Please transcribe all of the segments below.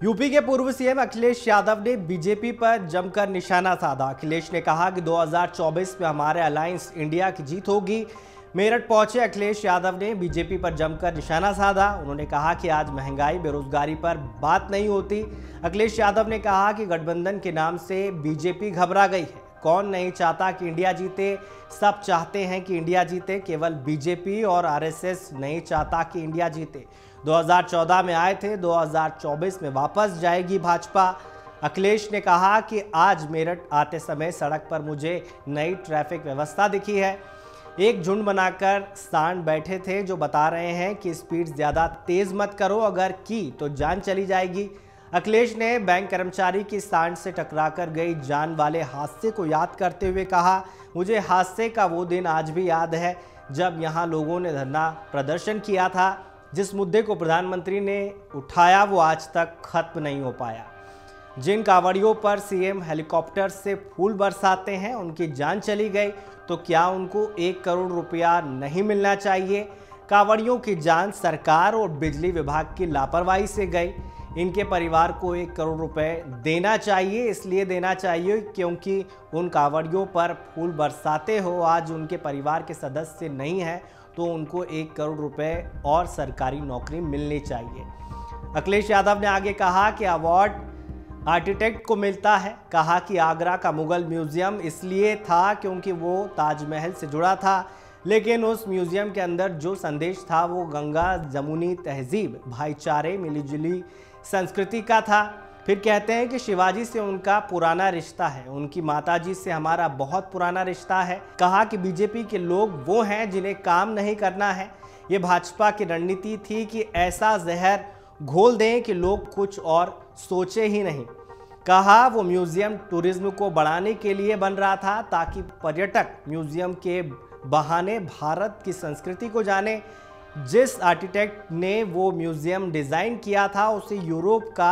UP के पूर्व CM Akhilesh Yadav ने बीजेपी पर जमकर निशाना साधा। अखिलेश ने कहा कि 2024 में हमारे अलायंस इंडिया की जीत होगी। मेरठ पहुंचे अखिलेश यादव ने बीजेपी पर जमकर निशाना साधा। उन्होंने कहा कि आज महंगाई बेरोजगारी पर बात नहीं होती। अखिलेश यादव ने कहा कि गठबंधन के नाम से बीजेपी घबरा गई है। कौन नहीं चाहता कि इंडिया जीते, सब चाहते हैं कि इंडिया जीते। केवल बीजेपी और आरएसएस नहीं चाहता कि इंडिया जीते। 2014 में आए थे, 2024 में वापस जाएगी भाजपा। अखिलेश ने कहा कि आज मेरठ आते समय सड़क पर मुझे नई ट्रैफिक व्यवस्था दिखी है। एक झुंड बनाकर सांड बैठे थे जो बता रहे हैं कि स्पीड ज़्यादा तेज़ मत करो, अगर की तो जान चली जाएगी। अखिलेश ने बैंक कर्मचारी की सांड से टकराकर गई जान वाले हादसे को याद करते हुए कहा, मुझे हादसे का वो दिन आज भी याद है जब यहाँ लोगों ने धरना प्रदर्शन किया था। जिस मुद्दे को प्रधानमंत्री ने उठाया वो आज तक खत्म नहीं हो पाया। जिन कांवड़ियों पर सीएम हेलीकॉप्टर से फूल बरसाते हैं उनकी जान चली गई तो क्या उनको 1 करोड़ रुपया नहीं मिलना चाहिए? कांवड़ियों की जान सरकार और बिजली विभाग की लापरवाही से गई। इनके परिवार को 1 करोड़ रुपए देना चाहिए, इसलिए देना चाहिए क्योंकि उन कांवड़ियों पर फूल बरसाते हो आज उनके परिवार के सदस्य नहीं हैं तो उनको 1 करोड़ रुपए और सरकारी नौकरी मिलनी चाहिए। अखिलेश यादव ने आगे कहा कि अवार्ड आर्किटेक्ट को मिलता है। कहा कि आगरा का मुगल म्यूजियम इसलिए था क्योंकि वो ताजमहल से जुड़ा था, लेकिन उस म्यूजियम के अंदर जो संदेश था वो गंगा जमुनी तहजीब, भाईचारे, मिलीजुली संस्कृति का था। फिर कहते हैं कि शिवाजी से उनका पुराना रिश्ता है, उनकी माताजी से हमारा बहुत पुराना रिश्ता है। कहा कि बीजेपी के लोग वो हैं जिन्हें काम नहीं करना है। ये भाजपा की रणनीति थी कि ऐसा जहर घोल दें कि लोग कुछ और सोचे ही नहीं। कहा वो म्यूजियम टूरिज्म को बढ़ाने के लिए बन रहा था ताकि पर्यटक म्यूजियम के बहाने भारत की संस्कृति को जाने। जिस आर्किटेक्ट ने वो म्यूजियम डिज़ाइन किया था उसे यूरोप का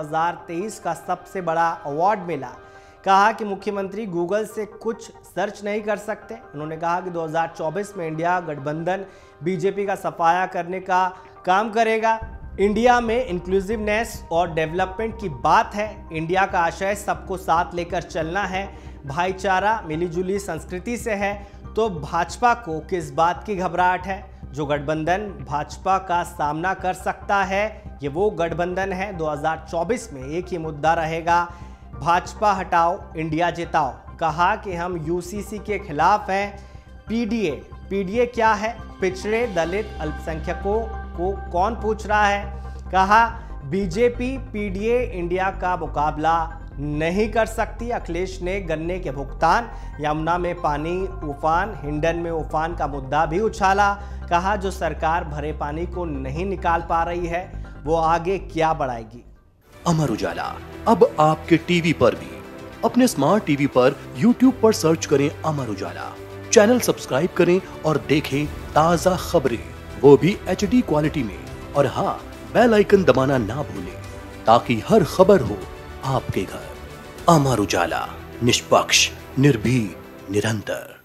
2023 का सबसे बड़ा अवार्ड मिला। कहा कि मुख्यमंत्री गूगल से कुछ सर्च नहीं कर सकते। उन्होंने कहा कि 2024 में इंडिया गठबंधन बीजेपी का सफाया करने का काम करेगा। इंडिया में इंक्लूसिवनेस और डेवलपमेंट की बात है। इंडिया का आशय सबको साथ लेकर चलना है, भाईचारा मिलीजुली संस्कृति से है। तो भाजपा को किस बात की घबराहट है? जो गठबंधन भाजपा का सामना कर सकता है ये वो गठबंधन है। 2024 में एक ही मुद्दा रहेगा, भाजपा हटाओ इंडिया जिताओ। कहा कि हम यूसीसी के खिलाफ हैं। पीडीए क्या है? पिछड़े दलित अल्पसंख्यकों को कौन पूछ रहा है? कहा बीजेपी पीडीए इंडिया का मुकाबला नहीं कर सकती। अखिलेश ने गन्ने के भुगतान, यमुना में पानी उफान, हिंडन में उफान का मुद्दा भी उछाला। कहा जो सरकार भरे पानी को नहीं निकाल पा रही है वो आगे क्या बढ़ाएगी। अमर उजाला अब आपके टीवी पर भी। अपने स्मार्ट टीवी पर यूट्यूब पर सर्च करें अमर उजाला, चैनल सब्सक्राइब करें और देखें ताजा खबरें, वो भी HD क्वालिटी में। और हाँ, बेल आइकन दबाना ना भूलें ताकि हर खबर हो आपके घर। अमर उजाला, निष्पक्ष, निर्भीक, निरंतर।